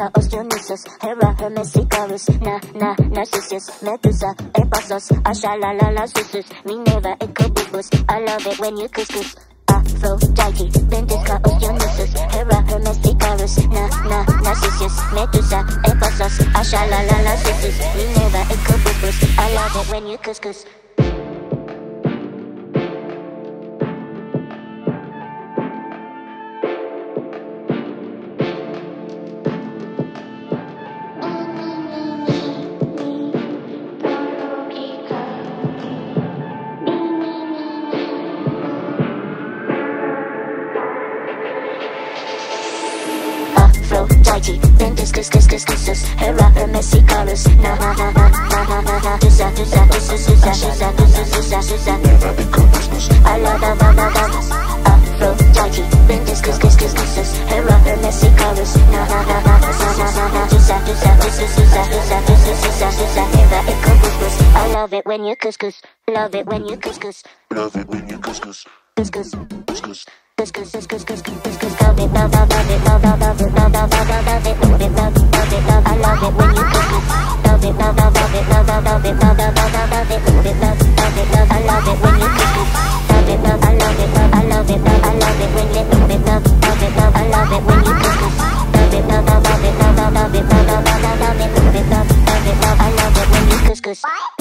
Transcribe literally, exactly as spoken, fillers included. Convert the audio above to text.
Chaos, Dionysus, Hera, Hermes, Icarus, Na, Na, Narcissus, Medusa, Ephasos, Ashalalala, Susus, Minerva, Ecobubus. I love it when you couscous. Aphrodite, Ventus, Chaos, Dionysus, Hera, Hermes, Icarus, Na, Na, Narcissus, Medusa, Ephasos, Ashalalala, Susus, Minerva, Ecobubus. I love it when you couscous. Aphrodite, Ventus, cus, cus, cus, cus, Hera, Hermes, Icarus, Na, na, na, na, na, na, na, na, Dusa, Dusa, Dusa, Dusa, Dusa, Dusa, Dusa, Dusa. I love, love, love, love, love. Aphrodite, Ventus, cus, cus, cus, cus, Hera, Hermes, Icarus, Na, na, na, na, na, na, na, na, Dusa, Dusa, Dusa, Dusa, Dusa, Dusa, Dusa, Dusa, Hera, Ecobubus. I love it when you couscous. Love it when you couscous. Love it when you couscous. Couscous. Couscous. Couscous, couscous, couscous, couscous. Love it, love, love, love it, love, love, love it, love, love, love, love it, love it, love, love it, love. I love it when you couscous. Love it, love, love, love it, love, love, love it, love, love, love, love it, love it, love, love it, love. I love it when you couscous. Love it, love, I love it, love, I love it, love, I love it when you love it, love, love it, love. I love it when you couscous. Love it, love, love, love it, love, love, love it, love, love, love, love it, love it, love, love it, love. I love it when you couscous.